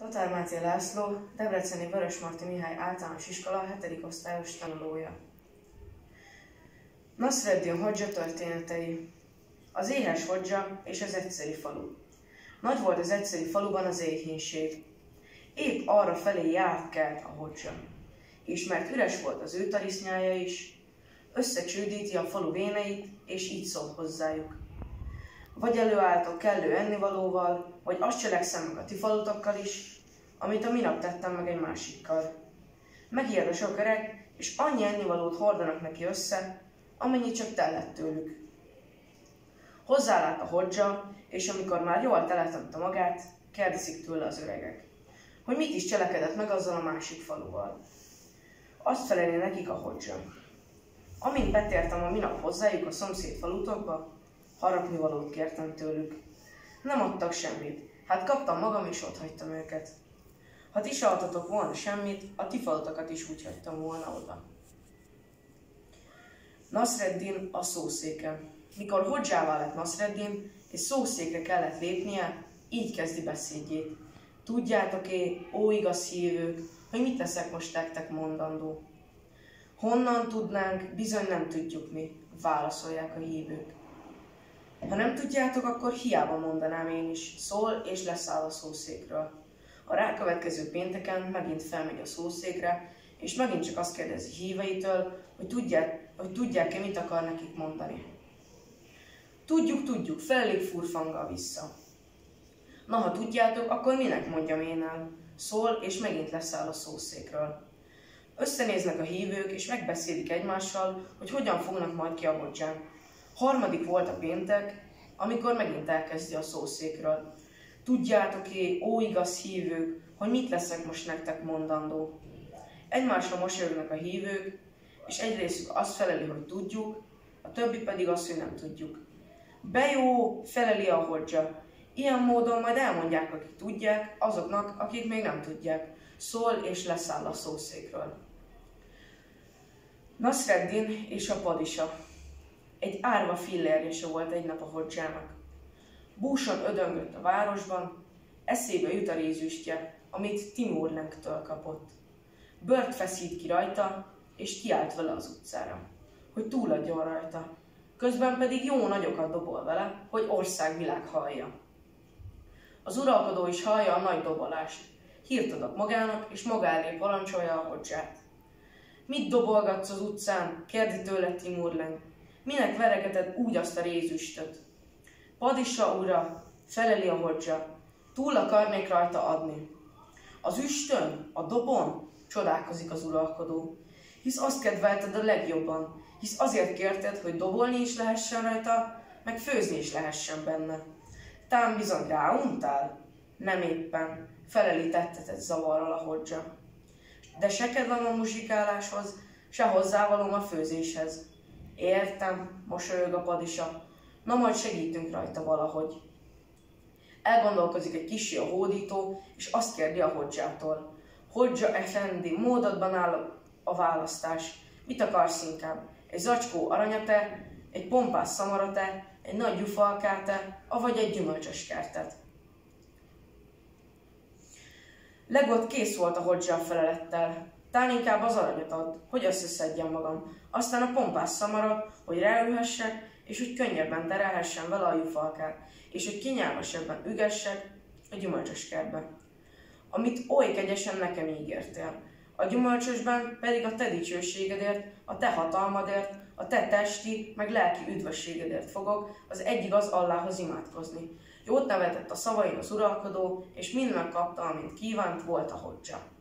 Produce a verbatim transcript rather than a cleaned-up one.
Tatár Máté László, Debreceni Vörösmarty Mihály Általános Iskola hetedik osztályos tanulója. Nasreddin Hodzsa történetei. Az éhes Hodzsa és az egyszeri falu. Nagy volt az egyszeri faluban az éhínség. Épp arra felé járt kelt a Hodzsa, és mert üres volt az ő tarisznyája is, összecsődíti a falu véneit, és így szól hozzájuk. Vagy előálltok kellő ennivalóval, vagy azt cselekszem meg a ti falutokkal is, amit a minap tettem meg egy másikkal. Megijed a sok öreg, és annyi ennivalót hordanak neki össze, amennyit csak tellett tőlük. Hozzálát a Hodzsa, és amikor már jól teletette magát, kérdezik tőle az öregek, hogy mit is cselekedett meg azzal a másik faluval. Azt feleli nekik a Hodzsa: amint betértem a minap hozzájuk a szomszéd falutokba, harapnivalót kértem tőlük. Nem adtak semmit, hát kaptam magam és ott hagytam őket. Ha ti se adtatok volna semmit, a ti falutokat is úgy hagytam volna oda. Nasreddin a szószéke. Mikor Hodzsává lett Nasreddin, és szószékre kellett lépnie, így kezdi beszédjét. Tudjátok-é, ó igaz hívők, hogy mit teszek most nektek mondandó? Honnan tudnánk, bizony nem tudjuk mi, válaszolják a hívők. Ha nem tudjátok, akkor hiába mondanám én is, szól és leszáll a szószékről. A rákövetkező pénteken megint felmegy a szószékre, és megint csak azt kérdezi híveitől, hogy tudják, hogy tudják-e, mit akar nekik mondani. Tudjuk, tudjuk, felelik furfanggal vissza. Na, ha tudjátok, akkor minek mondjam én el? Szól, és megint leszáll a szószékről. Összenéznek a hívők, és megbeszélik egymással, hogy hogyan fognak majd ki a Hodzsán. Harmadik volt a péntek, amikor megint elkezdi a szószékről. Tudjátok-é, ó igaz hívők, hogy mit leszek most nektek mondandó? Egymásra mosolyognak a hívők, és egy részük azt feleli, hogy tudjuk, a többi pedig azt, hogy nem tudjuk. Bejó, feleli a Hodzsa. Ilyen módon majd elmondják, akik tudják, azoknak, akik még nem tudják. Szól és leszáll a szószékről. Nasreddin és a padisa. Egy árva fillérje se volt egy nap a Hodzsának. Búsan ödöngött a városban, eszébe jut a rézüstje, amit Timur Lenktől kapott. Bört feszít ki rajta, és kiállt vele az utcára, hogy túladjon rajta. Közben pedig jó nagyokat dobol vele, hogy országvilág hallja. Az uralkodó is hallja a nagy dobolást. Hírt adott magának, és maga elé parancsolja a Hodzsát. Mit dobolgatsz az utcán? Kérdi tőle Timur Lenk. Minek verekeded úgy azt a rézüstöt? Padisa ura, feleli a Hodzsa, túl akarnék rajta adni. Az üstön, a dobon? Csodálkozik az uralkodó. Hisz azt kedvelted a legjobban, hisz azért kérted, hogy dobolni is lehessen rajta, meg főzni is lehessen benne. Tám bizony ráuntál? Nem éppen, feleli tettetett zavarral a Hodzsa. De se kedvem a muzsikáláshoz, se hozzávalóm a főzéshez. Értem, mosolyog a padisa. Na majd segítünk rajta valahogy. Elgondolkozik egy kissé a hódító, és azt kérdi a Hodzsától. Hodzsa efendi, módodban áll a választás. Mit akarsz inkább? Egy zacskó aranyate, egy pompás szamarate, egy nagy gyufalkáte, avagy egy gyümölcsös kertet? Legott kész volt a Hodzsa a felelettel. Tán inkább az aranyat add, hogy összeszedjem magam, aztán a pompás szamarat, hogy ráülhessek, és hogy könnyebben terelhessen vele a jufalkát, és hogy kényelmesebben ügessek a gyümölcsös kertbe, amit oly kegyesen nekem ígértél. A gyümölcsösben pedig a te dicsőségedért, a te hatalmadért, a te testi, meg lelki üdvösségedért fogok az egyik az Allahhoz imádkozni. Jót nevetett a szavain az uralkodó, és mind megkapta, amint kívánt volt a Hodzsa.